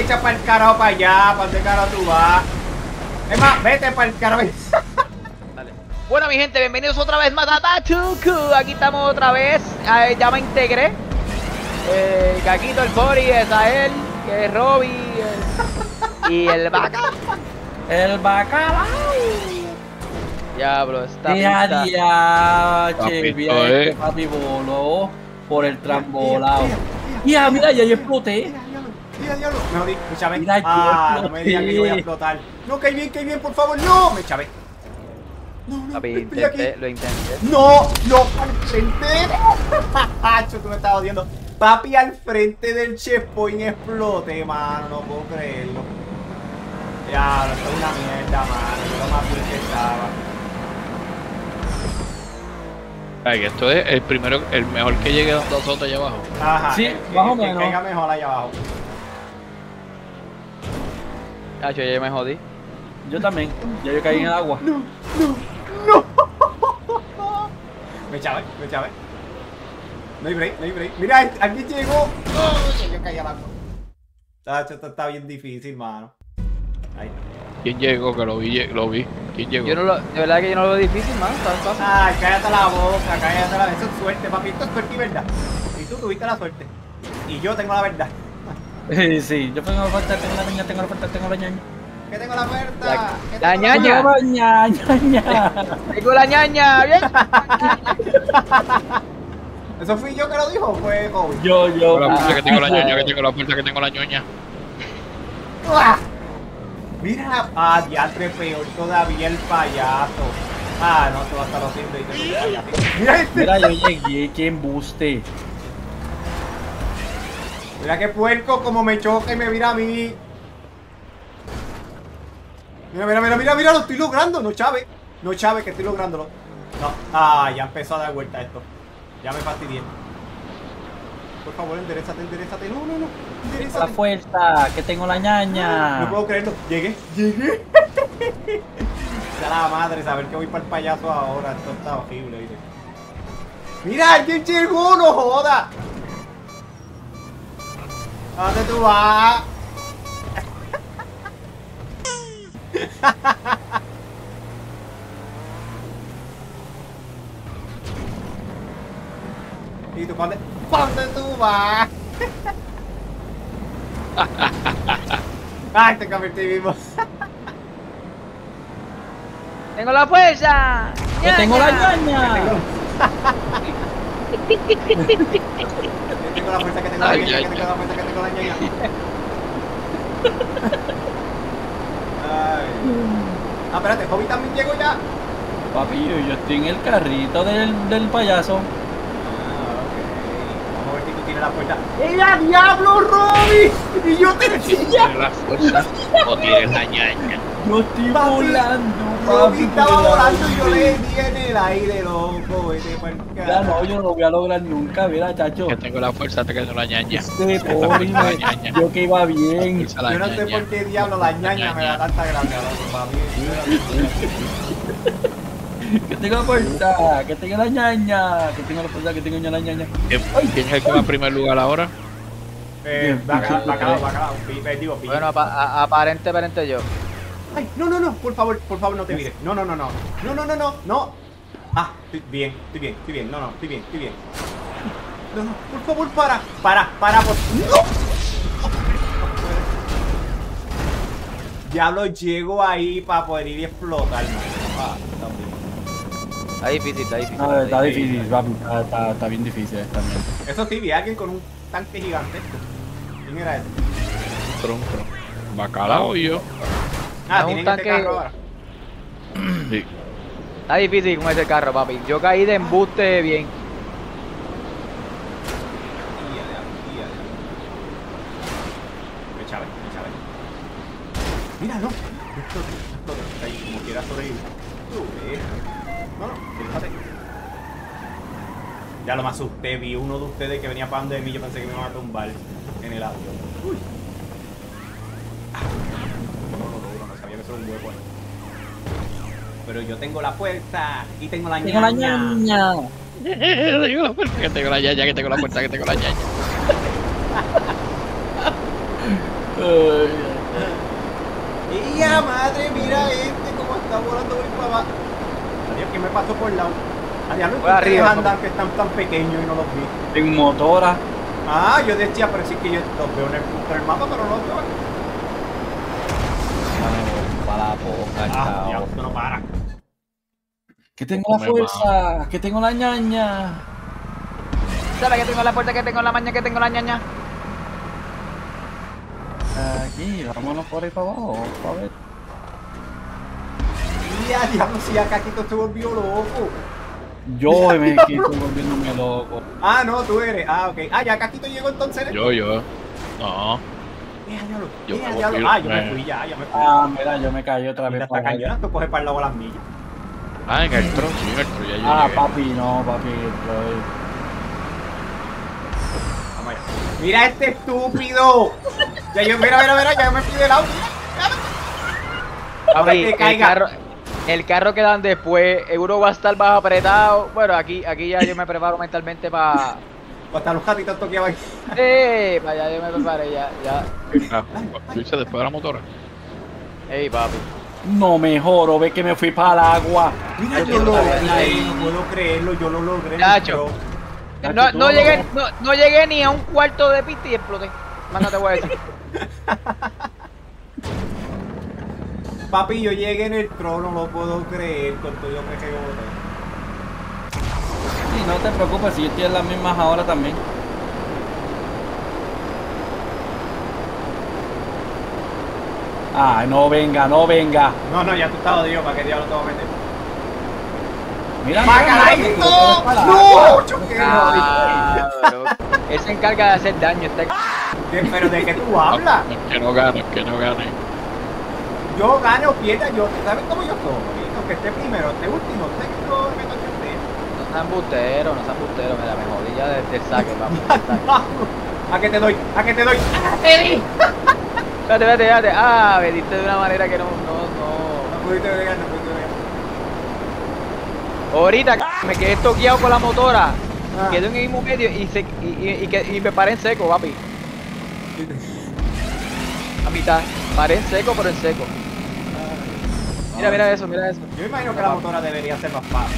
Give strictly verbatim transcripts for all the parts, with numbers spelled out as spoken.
echa para el carajo para allá, para el carajo tú vas. Es más, vete para el carajo. Dale. Bueno, mi gente, bienvenidos otra vez más a Tatuku. Aquí estamos otra vez. Eh, ya me integré. Eh, Caquito, el Bori, Esael, que es Robbie el... y el Bacalao. El bacalao. Diablo, está Día pinta. día, che, Papito, mira eh. este papi voló por el trambolado. Mira, mira, ya yo exploté. Diablo, diablo. Me jodí, me chavé. Mira, yo Ah, no me exploté. digan que yo voy a explotar. No, que bien, que bien, por favor, no. Me chavé. No, no, Papi, estoy aquí. intenté, lo intenté. No, no, al frente. Hacho, tú me estás odiando. Papi, al frente del checkpoint explote, mano. No puedo creerlo. Ya, esto es una mierda, mano. Yo lo más bien que estaba. Ay, que esto es el primero, el mejor que llegue dando azote allá abajo. Ajá. Sí, el que- más o el que menos. caiga mejor allá abajo. Cacho, ya me jodí. Yo también, ya yo caí en el agua. No, no, no. Me chavé, me chavé. No hay break, no hay break. Mira, alguien llegó. Oh, yo caí al agua. Tacho, esto está bien difícil, mano. Ahí. ¿Quién llegó? Que lo vi, lo vi. ¿Quién llegó? Yo no lo, de verdad que yo no lo veo difícil, man. Está fácil. Ay, cállate la boca, cállate la boca. Eso es suerte, papi. Esto es suerte y verdad. Y tú tuviste la suerte. Y yo tengo la verdad. Sí, sí, yo tengo la puerta, tengo la niña, tengo la puerta, tengo la ñaña. ¿Qué tengo la puerta? La- ¿Qué la tengo ñaña. Tengo la ñaña, ñaña. Tengo la ñaña, bien. ¿Eso fui yo que lo dijo o fue Kobe? Yo, yo. Tengo la puerta que tengo la Ah, ñoña, ah, que tengo la puerta que tengo la ñoña. ¡Uah! Mira, ah, diantre, peor todavía el payaso. Ah, no, te va a estar haciendo y te lo payaso. Mira este. Mira, yo llegué, qué embuste. Mira qué puerco como me choca y me mira a mí. Mira, mira, mira, mira, mira, lo estoy logrando. No, Chávez. No, Chávez, que estoy lográndolo. No. Ah, ya empezó a dar vuelta esto. Ya me fastidié. Por favor, enderezate, enderezate. No, no, no. La Enderezate. fuerza, que tengo la ñaña. No puedo creerlo. Llegué, llegué. Ya la madre, saber que voy para el payaso ahora. Esto está horrible, ¿viste? Mira, alguien llegó, no joda. ¿A dónde tú vas? ¿Y tú para dónde? ¿Para dónde tú vas? Ay, te convertí vivo. Tengo la fuerza. Que tengo la ñaña. Que tengo la fuerza, que tengo la Ay, ñaña, ay, que tengo la fuerza, que tengo la ñaña. Ay. Ah, espérate, Hobby también llegó ya. Papi, yo, yo estoy en el carrito del, del payaso. Ah, ok. Vamos a ver si tú tienes la puerta. ¡Era diablo, Robby! Y yo te ¿Tienes la fuerza o tienes la ñaña? Yo estoy Papi, volando, Robby papi, estaba por el volando y yo le aire. di en el aire, loco. Vete pa'l Ya carajo. no, yo no lo voy a lograr nunca, mira, chacho. Que tengo la fuerza, te quedo la ñaña. Este pobre, La ñaña. yo que iba bien. Fuerza la Yo no sé ñaña. por qué diablo la ñaña me da tanta gracia, loco. Para mí, Que tengo la puerta, que tengo la ñaña, que tengo la puerta, que tengo la ñaña. ¿Quién quién es el que va en primer lugar ahora? Eh, bacalao, bacalao, bacalao. Pi- Digo, pi- Bueno, apa- a- aparente, aparente yo. Ay, no, no, no, por favor, por favor, no te mires. No, no, no, no. No, no, no, no, no. Ah, estoy bien, estoy bien, estoy bien. No, no, estoy bien, estoy bien. No, no, por favor, para. Para, para, por. ¡No! Diablo, llego ahí para poder ir y explotar, mano. Ah, está bien. Está difícil, está difícil. Ah, está difícil, papi, está, está, está bien difícil también. Eso sí, vi a alguien con un tanque gigantesco. ¿Quién era ese? Tronco. Bacalao y yo. Ah, Es un tienen este tanque- carro ahora. Sí. Está difícil con ese carro, papi. Yo caí de embuste bien. Tía de algo, tía de algo. Me chave, me chave. Mira, no. No explote, no explote. Está ahí, como quiera sobrevivir. Tú, eh. No, no, fíjate. Ya lo me asusté. Vi uno de ustedes que venía para donde de mí. Yo pensé que me iban a tumbar en el avión. Uy. Ah. No, no, no, no sabía que eso era un hueco ahí. Pero yo tengo la fuerza y tengo la Tengo la ñaña. ñaña. Tengo la fuerza, que tengo la ñaña, que tengo la fuerza, que tengo la ñaña. Y ya madre, mira este cómo está volando por ahí para abajo. Adiós, que me pasó por el lado. Adiós, los Por arriba, andan que están tan pequeños y no los vi. En motora. Ah, yo decía, pero sí que yo los veo en el punto del mapa, pero no los veo aquí. Para la boca, Ah, chao. ya, esto no para. Que tengo la fuerza, que tengo la ñaña. ¿Sabes que tengo la puerta, que tengo la maña, que tengo la ñaña? Aquí, vámonos por ahí para abajo, a ver. Ya, diablo, si ya Caquito se volvió loco. Yo me quito volviéndome loco. Ah, no, tú eres. Ah, ok. Ah, ya Caquito llegó entonces. Yo, yo. No. Mira, diablo. Yo Mira, me diablo. volví- Ah, yo me me- fui ya, ya me fui. Ah, mira, yo me caí otra Mira, vez. está para allá. cañona, tú coges para el lado a las millas. Ah, en el tro, sí, en el tro ya yo Ah, llegué. papi, no, papi. estoy- Vamos allá. Mira este estúpido. Ya yo, mira, mira, mira, ya me fui del auto. Ahora Papi, que el caiga. carro, el carro que dan después, seguro va a estar más apretado. Bueno, aquí, aquí ya yo me preparo mentalmente para... O hasta los gatitos toqueaban. ¡Eh! Para allá yo me preparé ya, ya. Ah, ¿Lo hice después de la motora? ¡Ey, papi! No me joro, ve que me fui para el agua. Mira, Yo yo lo quiero logré, saber. no puedo creerlo, yo lo logré. Chacho. Pero- No, tú no, no- llegué, no, no llegué ni a un cuarto de pista y exploté. Más no te voy a decir. Papi, yo llegué en el trono, no lo puedo creer con todo lo que reboté. Sí, no te preocupes, si yo estoy en las mismas ahora también. Ay, no venga, no venga. No, no, ya tú estás jodido, ¿para qué diablo te voy a meter? Mira, mira, mira, ¡Bacalaíto! mira, ¡No! ¡Choqué! Ah, bro. Él se encarga de hacer daño. Este... ¿Qué- ¿Pero de qué tú hablas? Que no gane, que no gane. Yo gane o pierda, yo, ¿sabes cómo yo soy? Aunque esté primero, esté último, sé que yo me toque usted. No sean busteros, no sean busteros. Mira, me jodí ya desde el saque, vamos. del saque. ¿A qué te doy? ¿A qué te doy? ¡Ah, te di! Espérate, espérate, espérate. Ah, me diste de una manera que no, no, No pudiste bregar, no pudiste bregar. no. Ahorita me quedé toqueado con la motora. Ah. Quedé en el mismo medio y, se, y, y, y, que- y me paré en seco, papi. A mitad. Paré en seco, pero en seco. Mira, mira eso, mira eso. Yo imagino que la motora debería ser más fácil.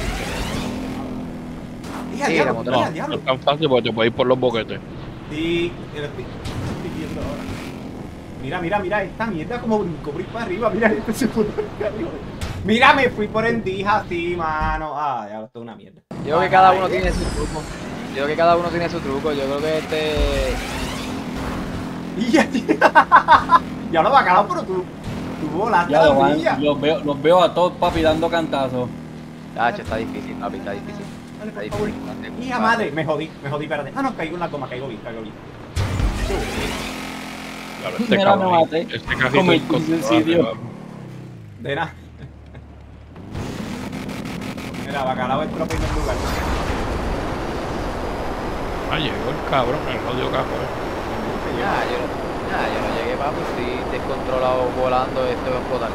Hija, Sí, diablo, la motora. hija, No, no diablo. es tan fácil porque te puedes ir por los boquetes. Sí, te lo estoy, estoy viendo ahora. Mira, mira, mira, esta mierda como brincó por ahí para arriba. Mira, este se fue por acá arriba. Mira, me fui por endija así, mano. Ah, ya, esto es una mierda. Yo creo que cada uno tiene su truco. Yo creo que cada uno tiene su truco. Yo creo que este. Y ya, ya lo bacalao, pero tú, tú volaste Ya a lo la van- milla. los, veo, los veo a todos, papi, dando cantazos. Tacho, está difícil, papi, está difícil. Dale, Está por favor. difícil. Hija madre, me jodí, me jodí, espérate. Ah, no, caigo en la goma, caigo bien, caigo bien. Claro, este Mira, me cabrón, maté. este cajito Cometí incontrolable, suicidio. papi. De nada. Mira, bacalao entró en primer lugar. Ah, llegó el cabrón, el jodido cajo, eh. Nah, yo no, nah, yo no llegué, papi. Estoy descontrolado volando. Esto va a explotar.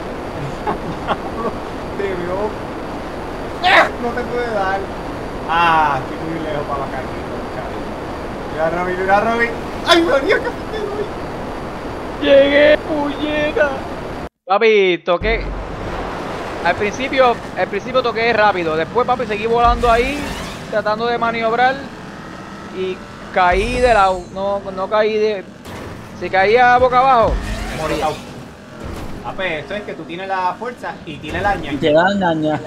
Te veo. ¡Ah! No te puede dar. Ah, estoy muy lejos para bajar aquí. Mira, Robin, mira, Robin. ¡Ay, María, casi te doy! Llegué, puñeta. Papi, toqué. Al principio, al principio toqué rápido. Después, papi, seguí volando ahí, tratando de maniobrar. Y caí de lado. No, no caí de. Si caía boca abajo, moría. Ah, pues eso es que tú tienes la fuerza y tienes la Y ñaña. te dan ñaña.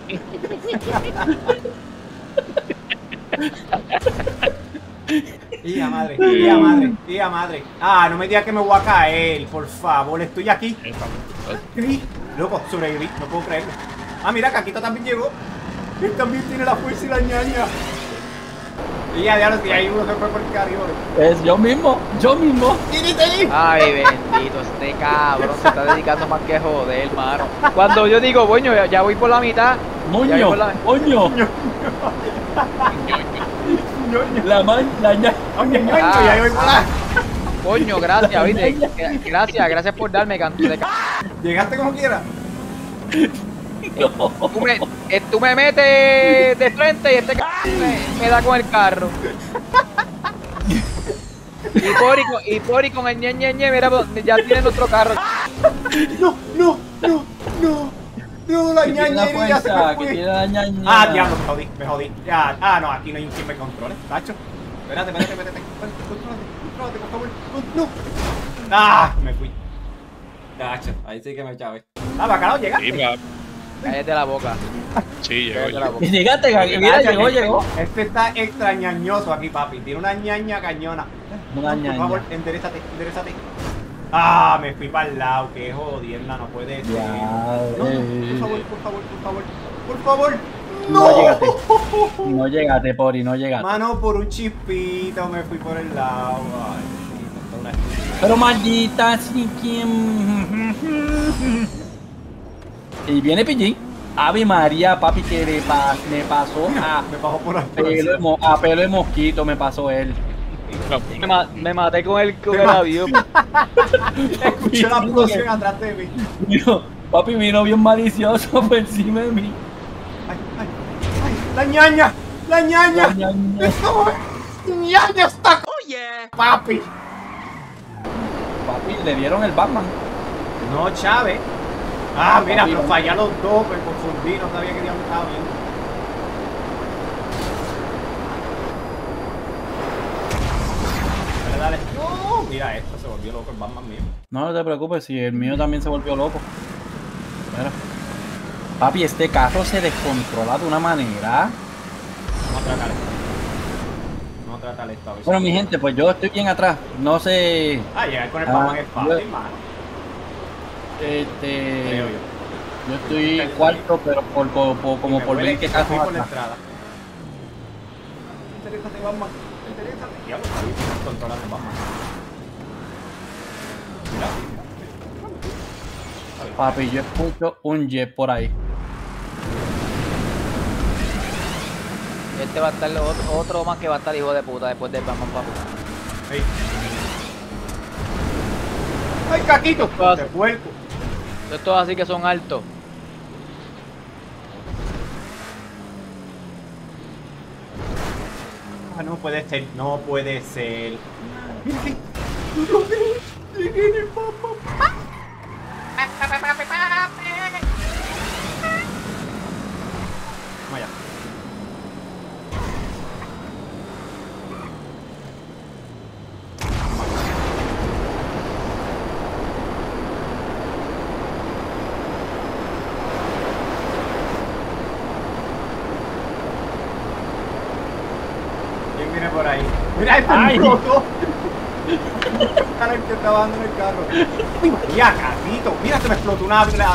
Tía madre, tía madre, tía madre. Ah, no me digas que me voy a caer, por favor, estoy aquí. Sí, loco, sobreviví, no puedo creerlo. Ah, mira, Caquito también llegó. Él también tiene la fuerza y la ñaña. Y ya, ya lo que hay uno se fue por el arriba. Es yo mismo, yo mismo. Ay, bendito, este cabrón se está dedicando más que joder, hermano. Cuando yo digo, bueno, ya, ya voy por la mitad. Ya voy Moño, por la- moño. La man, la ña. Oye, ñoño, Ah. ya voy por la... Coño, gracias, viste. Gracias, gracias por darme canto de ca- Llegaste como quieras. Tú me, eh, tú me metes de frente y este cabrón me, me da con el carro. Y Pori con, y Pori con el ñe, ñe, ñe, mira, ya tienen otro carro. No, no, no, no. No, la Que tiene la ñañería se fuerza, me que fue. tiene la ñaña. Ah, diablo, me jodí, me jodí. Ya, ah, no, aquí no hay quien me controle, tacho. Espérate, espérate, espérate. Contrólate, contrólate, por favor. No. Ah, me fui. Tacho, ahí sí que me chavé. Ah, bacalao, llegaste. Sí, va. Cállate la boca. Sí, llegó Cállate la ya. boca. Llegaste, Gaki, mira, Tacho, llegó, este- llegó. Este está extrañañoso aquí, papi. Tiene una ñaña cañona. Una Por ñaña. favor, enderezate, enderezate. Ah, me fui para el lado, qué jodienda, no puede ser. Ya, No, no, eh. por favor, por favor, por favor, por favor. No llegaste. No llegaste, Pori, no llegaste. Mano, por un chispito me fui por el lado. Ay, esto es una estupidez. Pero maldita, sí, ¿quién? Y viene Pillín. Ave María, papi, que le pa- me pasó a Me bajó por la pelo, de mo- a pelo de mosquito, me pasó él. Me, ma- me maté con el, con Te el ma- avión. Escuché la explosión atrás de mí. Vino, papi vino bien malicioso por encima de mí. Ay, ay, ay, la ñaña, la ñaña. La ñaña. Esto, ñaña está. Oye, papi. Papi, le dieron el Batman. No, Chávez. Ah, mira, Papi, pero no. fallé a los dos, me confundí, no sabía que ya me estaba viendo. Dale, dale. No, mira esto, se volvió loco el Batman mío. No, no te preocupes, si el mío también se volvió loco. Mira. Papi, este carro se descontrola de una manera. Vamos a tratar esto. Vamos a tratar esto a ver si- Bueno, mi gente, pues yo estoy bien atrás. No sé. Ah, llegar con el Ah, Batman es yo- fácil, mano. Este. Creo yo. Yo estoy cuarto, pero por, por- por- como Me por huele veinte que carros fui por la atrás. entrada. Interésate, Batman. Interésate. Diablo, está bien controlando el Batman. Mira, mira. Papi, yo escucho un jet por ahí. Este va a estar lo otro, otro más que va a estar hijo de puta después del Batman, papi. Ey. ¡Ay, Caquito! ¿Qué pasa? ¡Te puerco! Estos así que son altos. Ah, no puede ser, no puede ser. Mira aquí. Llegué en el Batman. Vaya. ¿Quién viene por ahí? ¡Mira este Ay. explotó! Cara, el que estaba dando en el carro. ¡Uy, María, carrito! ¡Mira, se me explotó una... una-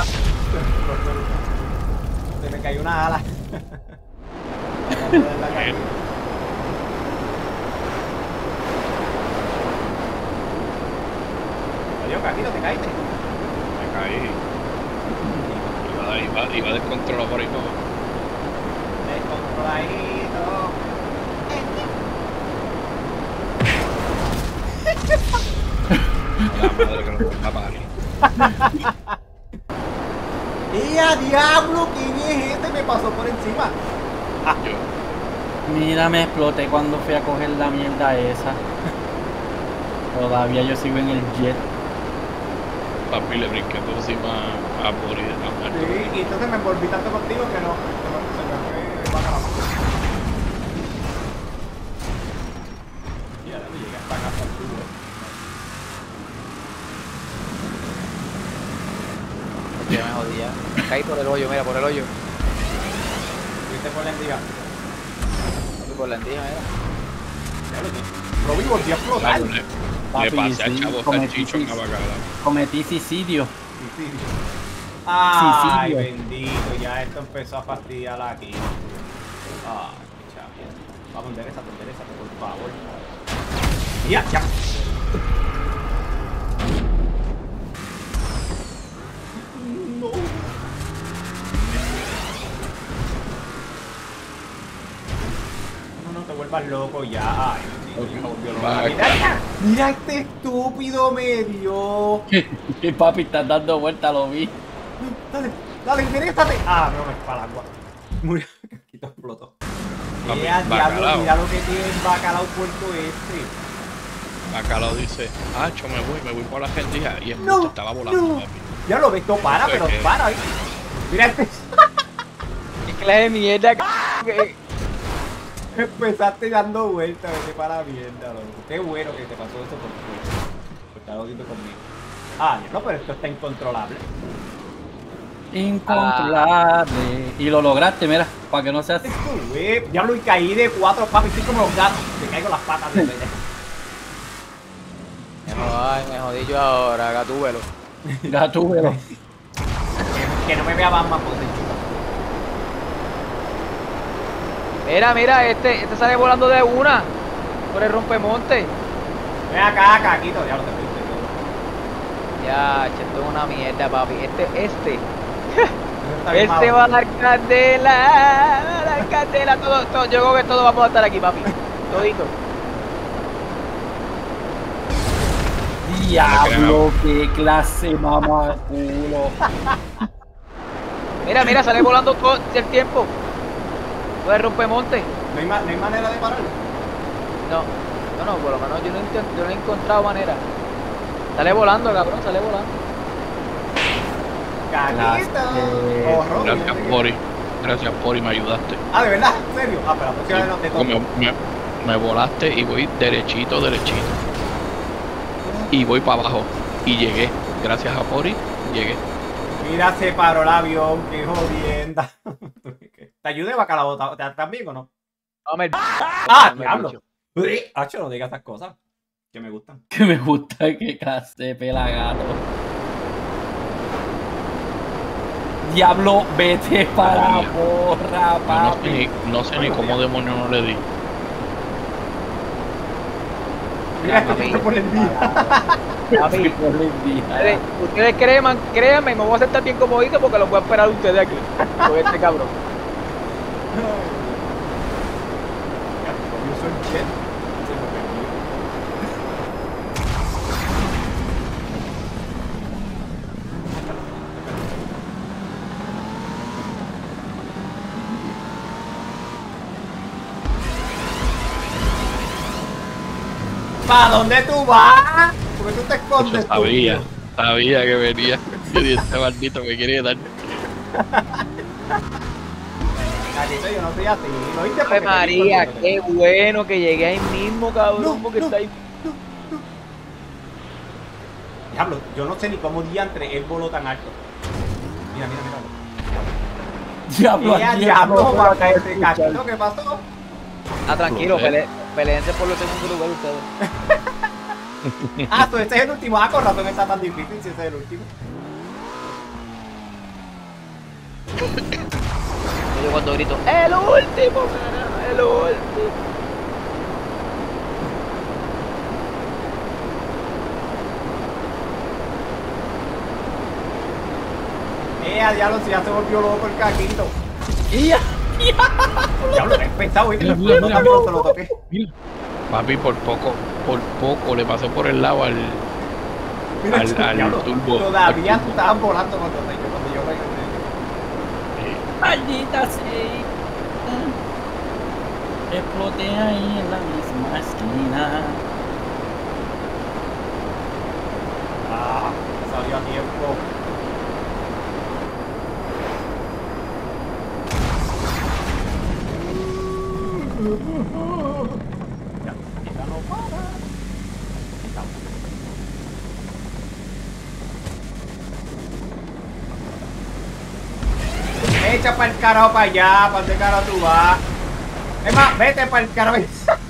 Se me cayó una ala. Adiós, Caquito, te caíste. Me caí. Iba, iba, iba descontrolado por ahí todo. Descontroladito. La madre que nos va a pagar. ¡Eh, a diablo! ¿Quién es este? Me pasó por encima. Yo. Mira, me exploté cuando fui a coger la mierda esa. Todavía yo sigo en el jet. Papi, le brinqué por encima a Boris de la muerte. Sí, y entonces me envolví tanto contigo que no. Se me fue bacalao. Ya, dale, llegué hasta acá, hasta el tubo. Yo me jodía. Caí por el hoyo, mira, por el hoyo. ¿Viste por la endija? Por la endija, mira. Ya lo tiene. Robby volvió a explotar. Claro, le, Papi, le pasé al sí, chavo cometí salchicho en sí. la bacala. Cometí suicidio. Sí, sí. Ay, Suicidio. bendito, ya esto empezó a fastidiar aquí. Ay, chaval. Vamos, enderezate, enderezate, por favor. Ya, ya. No. No, no te vuelvas loco ya. Ay, sí, ya volvió loco. Va, Mira, mira, mira este estúpido medio. Y papi, estás dando vuelta, lo vi. Dale, dale, enderezate. Ah, no, me es para el agua. Murió, Caquito explotó. Papi, Eh, a diablo, bacalao. mira lo que tiene el bacalao puerto este. acá lo dice, ah, yo me voy, me voy por la rendija. Y el No, no, estaba volando, no. papi. Ya lo ves, no para, No sé pero qué. para. ¿viste? Mira, este. ¿Qué clase de mierda? que- Empezaste dando vueltas, vete para la mierda, loco. Qué bueno que te pasó eso por, por estar jodiendo conmigo. Ah, no, pero esto está incontrolable. Incontrolable. Y lo lograste, mira, para que no seas. Güey, diablo, y caí de cuatro papas, estoy como los gatos. Te caigo las patas de vez. Ay, me jodí yo ahora, gatúbelo. Gatúbelo. Que, que no me vea más más por dentro. Mira, mira, este, este sale volando de una. Por el rompemonte. Ven acá, Caquito, diablo, te fuiste todo. Ya, che, esto es una mierda, papi. Este, este. Eso está bien Este malo. va a dar candela. Va a dar candela. Todo, todo, yo creo que todos vamos a estar aquí, papi. Todito. Diablo, qué clase mamá culo. Mira, mira, sale volando todo el tiempo. Por el rompemonte. ¿No hay, ma- no hay manera de pararlo? No, no, no, por lo menos yo no, intent- yo no he encontrado manera. Sale volando, cabrón, sale volando. Caquito. Clase. Oh, Robin, Gracias, no sé qué. Pori. Gracias, Pori, me ayudaste. Ah, ¿de verdad? ¿En serio? Ah, pero la próxima vez no te Me, toco. me, me volaste y voy derechito, derechito. Y voy para abajo. Y llegué. Gracias a Pori, llegué. Mira, se paró el avión, qué jodienda. ¿Te ayudé, bacalao? ¿Te- ¿También o no? No me... ¡Ah, no me diablo! bicho. Uy, Hacho, no digas esas cosas que me gustan. Que me gusta, qué clase de pelagato. Diablo, vete para la porra, No, no sé papi. ni, no sé ni cómo demonios no le di. Mira, papi. esto por el día. Papi, Por el día. ustedes, ustedes créanme, créanme, me voy a sentar bien comodito porque los voy a esperar a ustedes aquí. Con este cabrón. Yo soy jet. Se me perdió. ¿Para dónde tú vas? Porque tú te Yo escondes. sabía, estúpido? sabía que venía. Yo dije, este maldito me quiere dar. Caquito, yo no soy así. ¿Lo viste? Ave Porque te María, digo, qué bueno que llegué ahí mismo, cabrón, No, porque no. está ahí. Diablo, yo no sé ni cómo diantre él voló tan alto. Mira, mira, mira. Diablo, Mira, aquí diablo, no va a puedo caer escuchar. ese Caquito, ¿qué pasó? Ah, tranquilo, No sé. pele, peleense por los segundos lugar ustedes. Ah, tú, ese es el último. Ah, con razón está tan difícil si ese es el último. Yo cuando grito, ¡el último! ¡El último! Eh, a diablo, si ya se volvió loco el Caquito. Y ya. Diablo, te he pensado, ¿viste? Mira, Me mira, explotó mira. tan pronto lo toqué. Mira. Papi, por poco, por poco le pasé por el lado al. Mira, Al- chico, al diablo, turbo, todavía al turbo. estaban volando cuando, cuando yo regresé. Maldita sea. Exploté ahí en la misma esquina. Ah, salió a tiempo. Ya, ya no para. Estamos. Echa para el carajo para allá, para el carajo tú vas. Es más, vete para el carajo.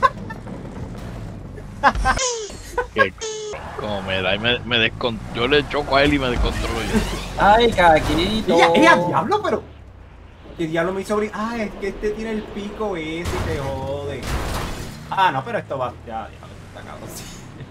Que como me da y me, me descon... Yo le choco a él y me descontrolo yo. Ay, Caquito. ¡Ella, ella, diablo, pero! ¿Qué diablo me hizo abrir? Ah, es que este tiene el pico ese y te jode. Ah, no, pero esto va. Ya, diablo, está cabrón. Sí.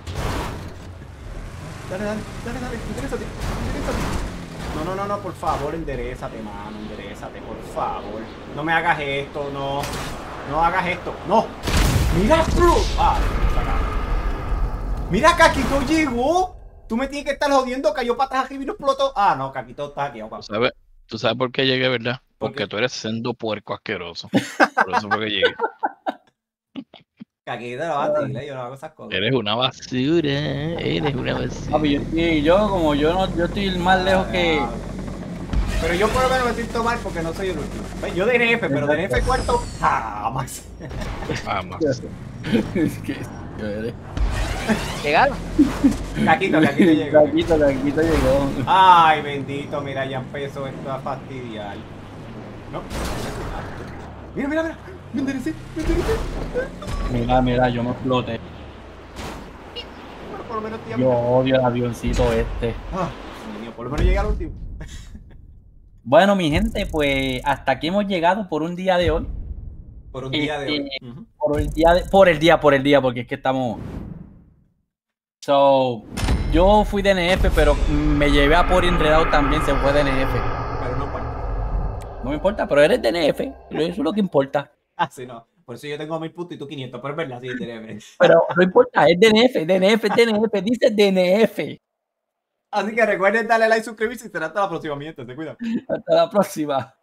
Dale, dale, dale, dale, enderezate, enderezate. No, no, no, no, por favor, enderezate, mano, enderezate, por favor. No me hagas esto, no. No hagas esto, no. Mira, bro. Ah, está cabrón. Mira, Caquito llegó. Tú me tienes que estar jodiendo, cayó para atrás arriba y no explotó. Ah, no, Caquito está aquí, ¿Tú papá. sabes, ¿Tú sabes por qué llegué, verdad? ¿Por Porque qué? tú eres sendo puerco asqueroso. Por eso fue que llegué. Caquito la vacila, yo no hago esas cosas. Eres una basura, eres una basura. Papi, yo, sí, yo como yo no, yo estoy más lejos que. Pero yo por lo menos me siento mal porque no soy el último. Yo de N F, pero de N F cuarto, jamás. Vamos. Es que yo eres. ¿Llegaron? Caquito, Caquito llegó. Caquito, Caquito llegó. Ay, bendito, mira, ya empezó esto a fastidiar. No. Mira, mira, mira. Me enderecé, me enderecé. Mira, mira, yo me exploté. Pero por lo menos te Yo odio el avioncito este. Ah, Dios mío, por lo menos llegué al último. Bueno, mi gente, pues hasta aquí hemos llegado por un día de hoy. Por un día de hoy. Eh, Ujú. Por el día, de, por el día, por el día, porque es que estamos. So, yo fui de N F, pero me llevé a por enredado también, se fue de N F. Pero no importa. No me importa, pero eres de N F, eso es lo que importa. Ah, sí, no. Por eso yo tengo mil puntos y tú quinientos, pero es verdad, sí, D N F. Pero no importa, es de N F, de N F, de N F, dice de N F. Así que recuerden darle like, suscribirse y será hasta la próxima, mi gente. Se cuidan. Hasta la próxima.